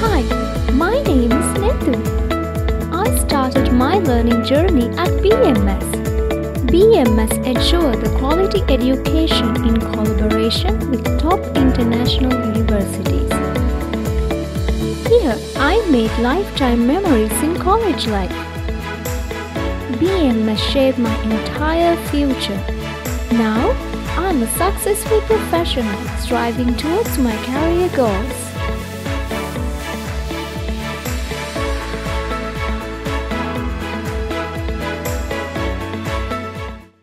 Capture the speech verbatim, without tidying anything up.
Hi, my name is Netu. I started my learning journey at B M S. B M S ensures the quality education in collaboration with top international universities. Here, I made lifetime memories in college life. B M S shaped my entire future. Now, I'm a successful professional striving towards my career goals.